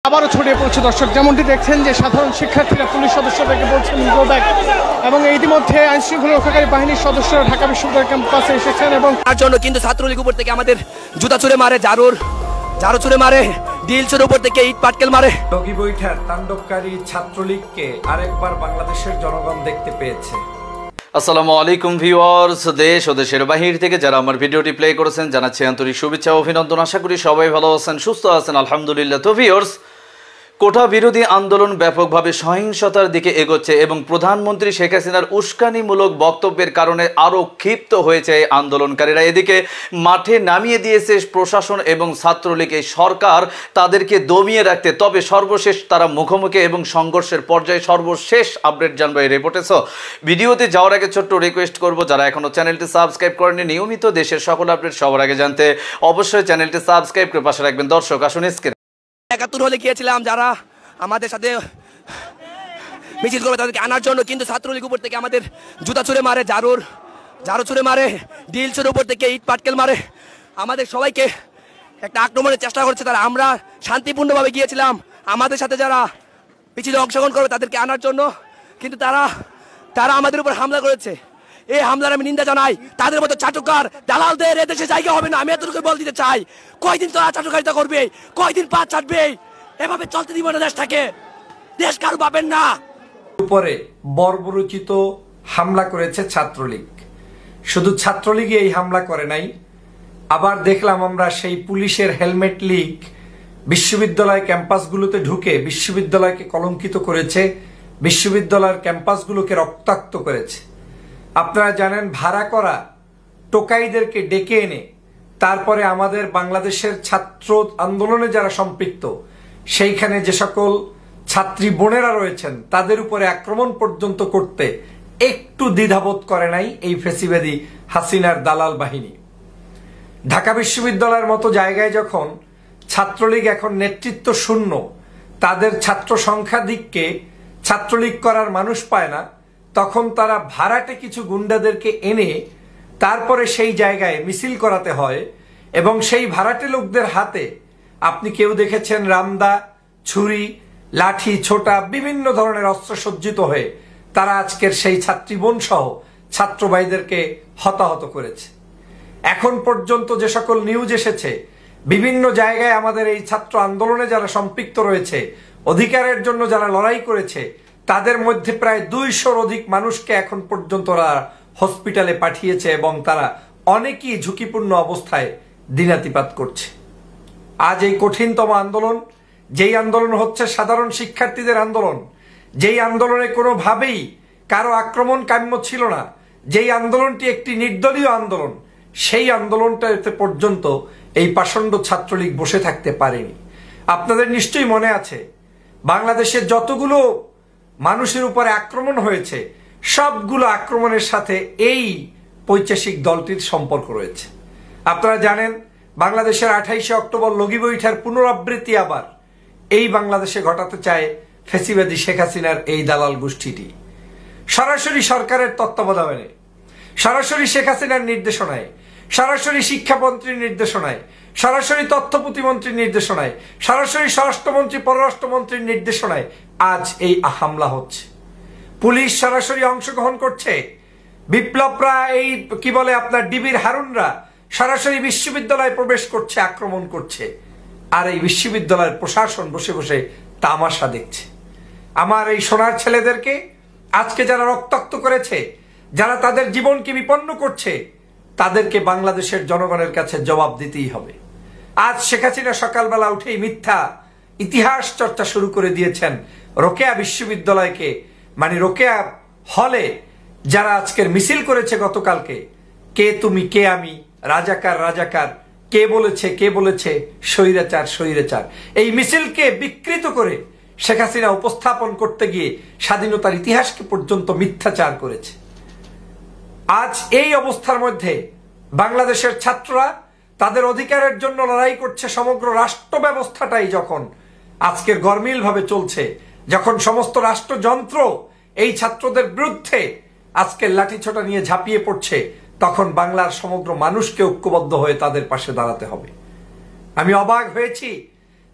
আবারও ছড়িয়ে পড়ছে দর্শক, যেমনটি দেখছেন যে সাধারণ শিক্ষার্থীরা পুলিশ সদস্যদেরকে বলছেন গো ব্যাক, এবং ইতিমধ্যে আইন শৃঙ্খলা রক্ষাকারী বাহিনীর সদস্যরা ঢাকা বিশ্ববিদ্যালয় ক্যাম্পাসে এসেছেন এবং তার জন্য কিন্তু ছাত্রলীগ উপর থেকে আমাদের জুতা ছুঁড়ে মারে, ঝাড়ু ছুঁড়ে মারে, ডিলসের উপর থেকে ইট পাটকেল মারে। লগি বৈঠার তাণ্ডবকারী ছাত্রলীগকে আরেকবার বাংলাদেশের জনগণ দেখতে পেয়েছে। আসসালামু আলাইকুম ভিউয়ার্স, দেশ ও দেশের বাহির থেকে যারা আমার ভিডিওটি প্লে করেছেন জানাচ্ছি আন্তরিক শুভেচ্ছা ও অভিনন্দন। আশা করি সবাই ভালো আছেন, সুস্থ আছেন, আলহামদুলিল্লাহ। তো ভিউয়ার্স, কোটা বিরোধী আন্দোলন ব্যাপকভাবে সহিংসতার দিকে এগোচ্ছে এবং প্রধানমন্ত্রী শেখ হাসিনার উস্কানিমূলক বক্তব্যের কারণে আরও ক্ষিপ্ত হয়েছে এই আন্দোলনকারীরা। এদিকে মাঠে নামিয়ে দিয়েছে প্রশাসন এবং ছাত্রলীগ। এই সরকার তাদেরকে দমিয়ে রাখতে, তবে সর্বশেষ তারা মুখোমুখি এবং সংঘর্ষের পর্যায়ে সর্বশেষ আপডেট জানবো এই রিপোর্টে। সো ভিডিওতে যাওয়ার আগে ছোট্ট রিকোয়েস্ট করবো, যারা এখনও চ্যানেলটি সাবস্ক্রাইব করেনি, নিয়মিত দেশের সকল আপডেট সবার আগে জানতে অবশ্যই চ্যানেলটি সাবস্ক্রাইব করে পাশে রাখবেন। দর্শক আসুন স্ক্রিনে 71 হলে গিয়েছিলাম যারা আমাদের সাথে মিছিল করবে তাদেরকে আনার জন্য, কিন্তু ছাত্রলীগ উপর থেকে আমাদের জুতা ছুঁড়ে মারে, ঝাড়ু ছুঁড়ে মারে, ডিলসের উপর থেকে ইট পাটকেল মারে, আমাদের সবাইকে একটা আক্রমণের চেষ্টা করছে তারা। আমরা শান্তিপূর্ণভাবে গিয়েছিলাম আমাদের সাথে যারা মিছিলে অংশগ্রহণ করবে তাদেরকে আনার জন্য, কিন্তু তারা আমাদের উপর হামলা করেছে। এই হামলার আমি নিন্দা জানাই। তাদের মতো চাটুকার দালালদের এদেশে জায়গা হবে না, আমি এতটুকু বল দিতে চাই। কয়দিন তারা চাটুকারিতা করবে, কয়দিন পা চাটবে, এভাবে চলতে দিব না দেশটাকে। দেশ কারো পাবেন না। উপরে বর্বরোচিত হামলা করেছে ছাত্রলীগ। শুধু ছাত্রলীগই এই হামলা করে নাই, আবার দেখলাম আমরা সেই পুলিশের হেলমেট লীগ বিশ্ববিদ্যালয় ক্যাম্পাসগুলোতে ঢুকে বিশ্ববিদ্যালয়কে কলঙ্কিত করেছে, বিশ্ববিদ্যালয়ের ক্যাম্পাসগুলোকে রক্তাক্ত করেছে। আপনারা জানেন, ভাড়া করা টোকাইদেরকে ডেকে এনে তারপরে আমাদের বাংলাদেশের ছাত্র আন্দোলনে যারা সম্পৃক্ত সেইখানে যে সকল ছাত্রী বোনেরা রয়েছেন তাদের উপরে আক্রমণ পর্যন্ত করতে একটু দ্বিধাবোধ করে নাই এই ফেসিবাদী হাসিনার দালাল বাহিনী। ঢাকা বিশ্ববিদ্যালয়ের মতো জায়গায় যখন ছাত্রলীগ এখন নেতৃত্ব শূন্য, তাদের ছাত্র সংখ্যা দিককে ছাত্রলীগ করার মানুষ পায় না, তখন তারা ভাড়াটে কিছু গুন্ডাদেরকে এনে তারপরে সেই জায়গায় মিছিল করাতে হয় এবং সেই ভাড়াটে লোকদের হাতে আপনি কেউ দেখেছেন রামদা, ছুরি, লাঠি, ছোটা বিভিন্ন ধরনের অস্ত্র সজ্জিত হয়ে তারা আজকের সেই ছাত্রীবোন সহ ছাত্র ভাইদেরকে হতাহত করেছে। এখন পর্যন্ত যে সকল নিউজ এসেছে, বিভিন্ন জায়গায় আমাদের এই ছাত্র আন্দোলনে যারা সম্পৃক্ত রয়েছে, অধিকারের জন্য যারা লড়াই করেছে, তাদের মধ্যে প্রায় 200-র অধিক মানুষকে এখন পর্যন্ত ওরা হসপিটালে পাঠিয়েছে এবং তারা অনেকেই ঝুঁকিপূর্ণ অবস্থায় দিনাতিপাত করছে। আজ এই কঠিনতম আন্দোলন, যেই আন্দোলন হচ্ছে সাধারণ শিক্ষার্থীদের আন্দোলন, যেই আন্দোলনে কোনোভাবেই কারো আক্রমণ কাম্য ছিল না, যেই আন্দোলনটি একটি নির্দলীয় আন্দোলন, সেই আন্দোলনটাতে পর্যন্ত এই পাষণ্ড ছাত্রলীগ বসে থাকতে পারেনি। আপনাদের নিশ্চয়ই মনে আছে, বাংলাদেশের যতগুলো মানুষের উপরে আক্রমণ হয়েছে সবগুলো আক্রমণের সাথে এই পৈশাচিক দলটির সম্পর্ক রয়েছে। আপনারা জানেন, বাংলাদেশের 28শে অক্টোবর লগি বৈঠার পুনরাবৃত্তি আবার এই বাংলাদেশে ঘটাতে চায় ফেসিবাদী শেখ হাসিনার এই দালাল গোষ্ঠীটি। সরাসরি সরকারের তত্ত্বাবধানে, সরাসরি শেখ হাসিনার নির্দেশনায়, সরাসরি শিক্ষামন্ত্রীর নির্দেশনায়, সরাসরি তথ্য প্রতিমন্ত্রীর নির্দেশনায়, সরাসরি স্বরাষ্ট্রমন্ত্রী পররাষ্ট্রমন্ত্রীর নির্দেশনায় আজ এই হামলা হচ্ছে। পুলিশ সরাসরি অংশগ্রহণ করছে, বিপ্লবরা এই কি বলে আপনার ডিবির হারুনরা সরাসরি বিশ্ববিদ্যালয়ে প্রবেশ করছে, আক্রমণ করছে, আর এই বিশ্ববিদ্যালয়ের প্রশাসন বসে বসে তামাশা দেখছে। আমার এই সোনার ছেলেদেরকে আজকে যারা রক্তাক্ত করেছে, যারা তাদের জীবনকে বিপন্ন করছে, তাদেরকে বাংলাদেশের জনগণের কাছে জবাব দিতেই হবে। আজ শেখ হাসিনা সকালবেলা উঠেই মিথ্যা ইতিহাস চর্চা শুরু করে দিয়েছেন। রোকেয়া বিশ্ববিদ্যালয়কে মানে রোকেয়া হলে যারা আজকের মিছিল করেছে গতকালকে, কে তুমি কে আমি, রাজাকার রাজাকার, কে বলেছে স্বৈরাচার স্বৈরাচার, এই মিছিলকে বিকৃত করে শেখ হাসিনা উপস্থাপন করতে গিয়ে স্বাধীনতার ইতিহাসকে পর্যন্ত মিথ্যাচার করেছে। আজ এই অবস্থার মধ্যে বাংলাদেশের ছাত্ররা তাদের অধিকারের জন্য লড়াই করছে। সমগ্র রাষ্ট্র ব্যবস্থাটাই যখন আজকের গরমিল ভাবে চলছে, যখন সমস্ত রাষ্ট্রযন্ত্র এই ছাত্রদের বিরুদ্ধে আজকের লাঠিছোটা নিয়ে ঝাঁপিয়ে পড়ছে, তখন বাংলার সমগ্র মানুষকে ঐক্যবদ্ধ হয়ে তাদের পাশে দাঁড়াতে হবে। আমি অবাক হয়েছি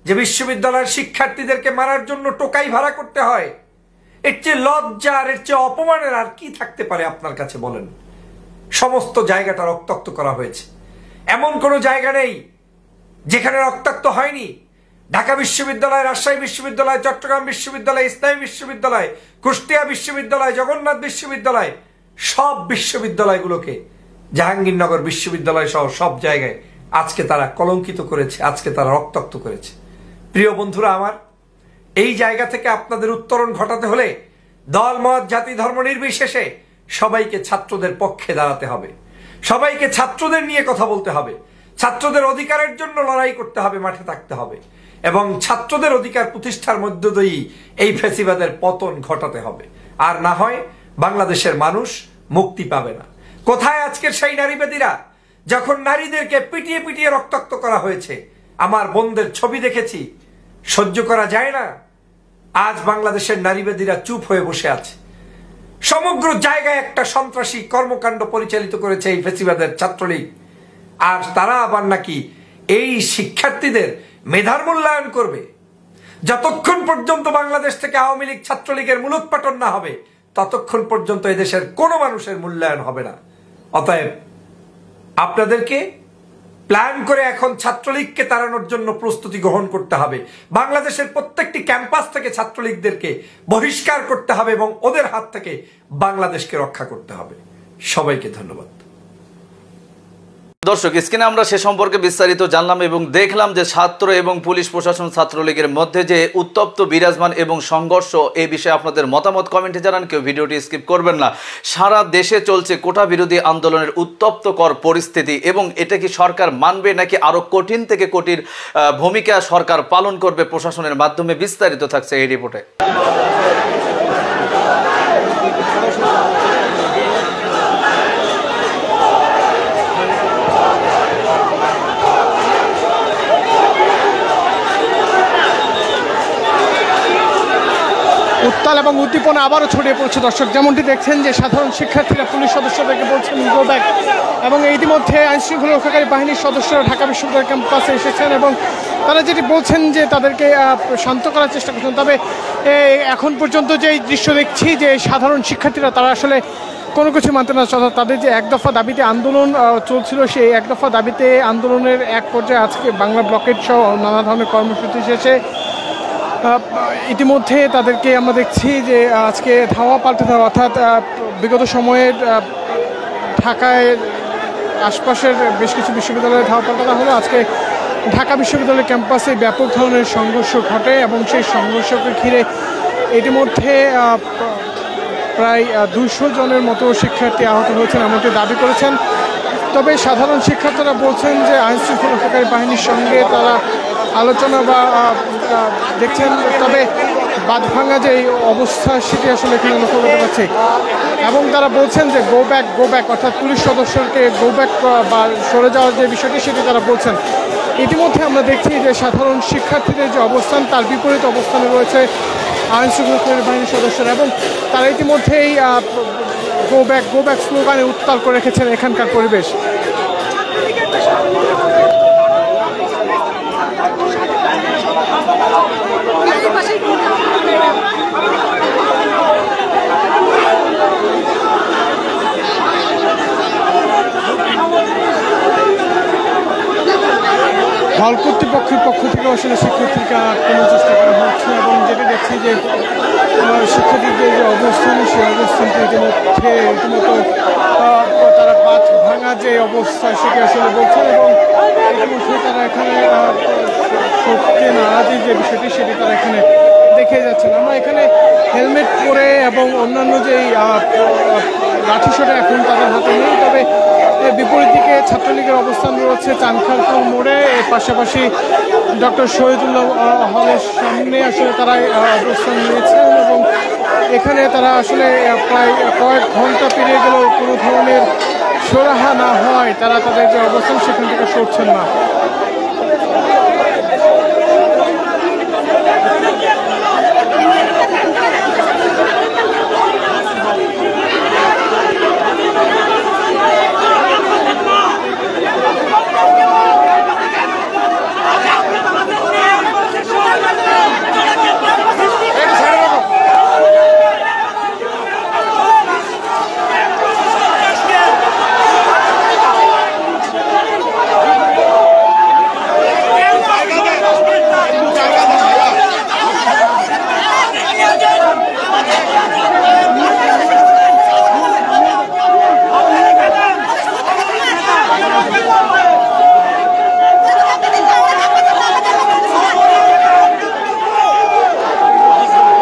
যে বিশ্ববিদ্যালয়ের শিক্ষার্থীদেরকে মারার জন্য টোকাই ভাড়া করতে হয়? এর চেয়ে লজ্জার, এর চেয়ে অপমানের আর কি থাকতে পারে আপনার কাছে বলেন? সমস্ত জায়গাটা রক্তাক্ত করা হয়েছে। এমন কোনো জায়গা নেই যেখানে রক্তাক্ত হয়নি। ঢাকা বিশ্ববিদ্যালয়, রাজশাহী বিশ্ববিদ্যালয়, চট্টগ্রাম বিশ্ববিদ্যালয়, ইসলামী বিশ্ববিদ্যালয়, কুষ্টিয়া বিশ্ববিদ্যালয়, জগন্নাথ বিশ্ববিদ্যালয়, সব বিশ্ববিদ্যালয়গুলোকে, জাহাঙ্গীরনগর বিশ্ববিদ্যালয় সহ সব জায়গায় আজকে তারা কলঙ্কিত করেছে, আজকে তারা রক্তাক্ত করেছে। প্রিয় বন্ধুরা আমার, এই জায়গা থেকে আপনাদের উত্তরণ ঘটাতে হলে দল, মত, জাতি, ধর্ম নির্বিশেষে সবাইকে ছাত্রদের পক্ষে দাঁড়াতে হবে, সবাইকে ছাত্রদের নিয়ে কথা বলতে হবে, ছাত্রদের অধিকারের জন্য লড়াই করতে হবে, মাঠে থাকতে হবে এবং ছাত্রদের অধিকার প্রতিষ্ঠার মধ্য দিয়েই এই ফ্যাসিবাদের পতন ঘটাতে হবে। আর না হয় বাংলাদেশের মানুষ মুক্তি পাবে না। কোথায় আজকের সেই নারীবাদীরা? যখন নারীদেরকে পিটিয়ে পিটিয়ে রক্তাক্ত করা হয়েছে, আমার বোনদের ছবি দেখেছি, সহ্য করা যায় না। আজ বাংলাদেশের নারীবাদীরা চুপ হয়ে বসে আছে। সমগ্র জায়গায় একটা সন্ত্রাসী কর্মকাণ্ড পরিচালিত করেছে এই ফ্যাসিবাদের ছাত্রলীগ। আর তারা আবার নাকি এই শিক্ষার্থীদের মেধার মূল্যায়ন করবে। যতক্ষণ পর্যন্ত বাংলাদেশ থেকে আওয়ামী লীগ, ছাত্রলীগের মূলোৎপাটন না হবে, ততক্ষণ পর্যন্ত এদেশের কোনো মানুষের মূল্যায়ন হবে না। অতএব আপনাদেরকে প্ল্যান করে এখন ছাত্রলীগকে তাড়ানোর জন্য প্রস্তুতি গ্রহণ করতে হবে। বাংলাদেশের প্রত্যেকটি ক্যাম্পাস থেকে ছাত্রলীগদেরকে বহিষ্কার করতে হবে এবং ওদের হাত থেকে বাংলাদেশকে রক্ষা করতে হবে। সবাইকে ধন্যবাদ। দর্শক, স্ক্রিনে আমরা সে সম্পর্কে বিস্তারিত জানলাম এবং দেখলাম যে ছাত্র এবং পুলিশ প্রশাসন, ছাত্রলীগের মধ্যে যে উত্তপ্ত বিরাজমান এবং সংঘর্ষ, এই বিষয়ে আপনাদের মতামত কমেন্টে জানান। কেউ ভিডিওটি স্কিপ করবেন না। সারা দেশে চলছে কোটা বিরোধী আন্দোলনের উত্তপ্তকর পরিস্থিতি এবং এটা কি সরকার মানবে নাকি আরো কঠিন থেকে কঠিন ভূমিকা সরকার পালন করবে প্রশাসনের মাধ্যমে? বিস্তারিত থাকছে এই রিপোর্টে। উত্তাল এবং উদ্দীপনা আবারও ছড়িয়ে পড়ছে দর্শক। যেমনটি দেখছেন যে সাধারণ শিক্ষার্থীরা পুলিশ সদস্যদেরকে বলছেন গো ব্যাক, এবং ইতিমধ্যে আইনশৃঙ্খলা রক্ষাকারী বাহিনীর সদস্যরা ঢাকা বিশ্ববিদ্যালয় ক্যাম্পাসে এসেছেন এবং তারা যেটি বলছেন যে তাদেরকে শান্ত করার চেষ্টা করছেন। তবে এখন পর্যন্ত যে দৃশ্য দেখছি যে সাধারণ শিক্ষার্থীরা তারা আসলে কোনো কিছু মানতে না, তাদের যে এক দফা দাবিতে আন্দোলন চলছিল, সেই এক দফা দাবিতে আন্দোলনের এক পর্যায়ে আজকে বাংলা ব্লকেট সহ নানা ধরনের কর্মসূচি শেষে ইতিমধ্যে তাদেরকে আমরা দেখছি যে আজকে ধাওয়া পাল্টে দেওয়া, অর্থাৎ বিগত সময়ে ঢাকায় আশপাশের বেশ কিছু বিশ্ববিদ্যালয়ে ধাওয়া পাল্টানো হলো। আজকে ঢাকা বিশ্ববিদ্যালয়ের ক্যাম্পাসে ব্যাপক ধরনের সংঘর্ষ ঘটে এবং সেই সংঘর্ষকে ঘিরে ইতিমধ্যে প্রায় 200 জনের মতো শিক্ষার্থী আহত হয়েছেন এমনটি দাবি করেছেন। তবে সাধারণ শিক্ষার্থীরা বলছেন যে আইনশৃঙ্খলা রক্ষাকারী বাহিনীর সঙ্গে তারা আলোচনা বা দেখছেন, তবে বাঁধ ভাঙা যে অবস্থা সেটি আসলে এখানে লক্ষ্য করতে পারছি এবং তারা বলছেন যে গো ব্যাক অর্থাৎ পুলিশ সদস্যকে গো ব্যাক বা সরে যাওয়ার যে বিষয়টি সেটি তারা বলছেন। ইতিমধ্যে আমরা দেখছি যে সাধারণ শিক্ষার্থীদের যে অবস্থান তার বিপরীত অবস্থানে রয়েছে আইনশৃঙ্খলা রক্ষাকারী বাহিনীর সদস্যরা এবং তারা ইতিমধ্যেই গো ব্যাক স্লোগানে উত্তাল করে রেখেছেন এখানকার পরিবেশ। হল কর্তৃপক্ষের পক্ষ থেকে আসলে শিক্ষার্থীকে আটকানোর চেষ্টা করা হচ্ছে এবং যেটা দেখছি যে শিক্ষার্থীদের যে অবস্থান, সেই অবস্থানটা রীতিমতো তারা বাঁধ ভাঙা যে অবস্থা সেটি আসলে বলছেন এবং ইতিমধ্যে তারা এখানে সত্যি নারাজির যে বিষয়টি সেটি তারা এখানে দেখে যাচ্ছেন। আমরা এখানে হেলমেট পরে এবং অন্যান্য যেই লাঠিসোঁটা এখন তাদের হাতে নেই, তবে বিপরীত দিকে ছাত্রলীগের অবস্থান রয়েছে চানখারপুল মোড়ে, এর পাশাপাশি ডক্টর শহীদুল্লাহ হলের সামনে আসলে তারা অবস্থান নিয়েছেন এবং এখানে তারা আসলে প্রায় কয়েক ঘন্টা পেরিয়ে গেলেও কোনো ধরনের সুরাহা না হয় তারা তাদের যে অবস্থান সেখান থেকে সরছেন না।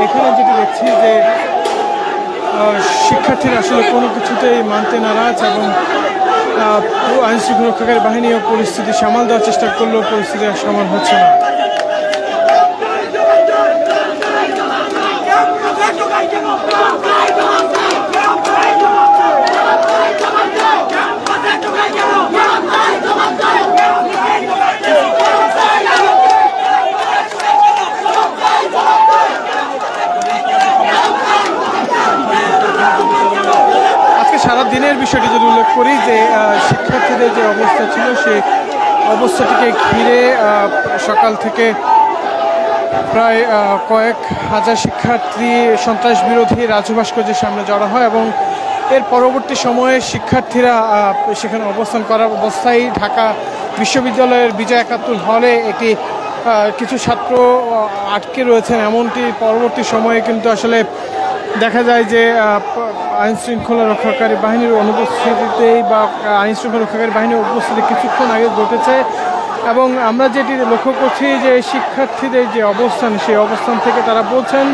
এখানে যেটি দেখছি যে শিক্ষার্থীরা আসলে কোনো কিছুতেই মানতে নারাজ এবং আইন শৃঙ্খলা রক্ষাকারী বাহিনীও পরিস্থিতি সামাল দেওয়ার চেষ্টা করলেও পরিস্থিতি আর সামাল হচ্ছে না। সারা দিনের বিষয়টি যদি উল্লেখ করি যে শিক্ষার্থীদের যে অবস্থা ছিল সেই অবস্থাটিকে ঘিরে সকাল থেকে প্রায় কয়েক হাজার শিক্ষার্থী সন্ত্রাস বিরোধী রাজু ভাস্কর্যের সামনে জড়ো হয় এবং এর পরবর্তী সময়ে শিক্ষার্থীরা সেখানে অবস্থান করার অবস্থায় ঢাকা বিশ্ববিদ্যালয়ের বিজয় একাত্তর হলে একটি কিছু ছাত্র আটকে রয়েছেন, এমনটি পরবর্তী সময়ে কিন্তু আসলে দেখা যায় যে আইন শৃঙ্খলা রক্ষাকারী বাহিনীর অনুপস্থিতিতেই বা আইন শৃঙ্খলা রক্ষাকারী বাহিনীর উপস্থিতি কিছুক্ষণ আগে ঘটেছে এবং আমরা যেটি লক্ষ্য করছি যে শিক্ষার্থীদের যে অবস্থান সেই অবস্থান থেকে তারা বলছেন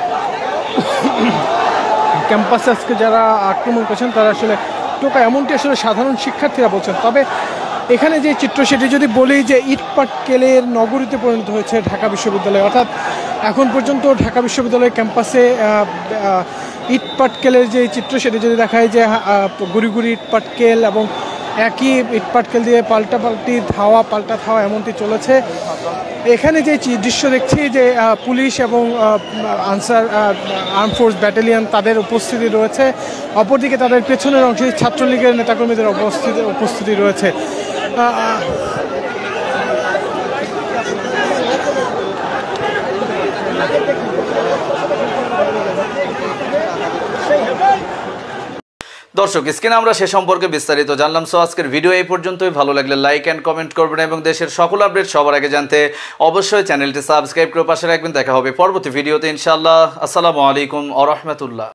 ক্যাম্পাসে আজকে যারা আক্রমণ করেছেন তারা আসলে টোকা, এমনটি আসলে সাধারণ শিক্ষার্থীরা বলছেন। তবে এখানে যে চিত্র সেটি যদি বলি যে ইটপাটকেলের নগরীতে পরিণত হয়েছে ঢাকা বিশ্ববিদ্যালয়, অর্থাৎ এখন পর্যন্ত ঢাকা বিশ্ববিদ্যালয়ের ক্যাম্পাসে ইটপাটকেলের যে চিত্র সেটি যদি দেখায় যে গুড়ি গুড়ি ইটপাটকেল এবং একই ইটপাটকেল দিয়ে পাল্টাপাল্টি ধাওয়া পাল্টা ধাওয়া এমনটি চলেছে। এখানে যে দৃশ্য দেখছি যে পুলিশ এবং আনসার আর্ম ফোর্স ব্যাটালিয়ন তাদের উপস্থিতি রয়েছে, অপরদিকে তাদের পেছনের অংশে ছাত্রলীগের নেতাকর্মীদের উপস্থিতি রয়েছে। দর্শক, স্ক্রিনে আমরা সে সম্পর্কে বিস্তারিত জানলাম। সো আজকের ভিডিও এই পর্যন্তই। ভালো লাগলে লাইক অ্যান্ড কমেন্ট করবেন এবং দেশের সকল আপডেট সবার আগে জানতে অবশ্যই চ্যানেলটি সাবস্ক্রাইব করে পাশে রাখবেন। দেখা হবে পরবর্তী ভিডিওতে ইনশাআল্লাহ। আসসালামু আলাইকুম ওয়া রাহমাতুল্লাহ।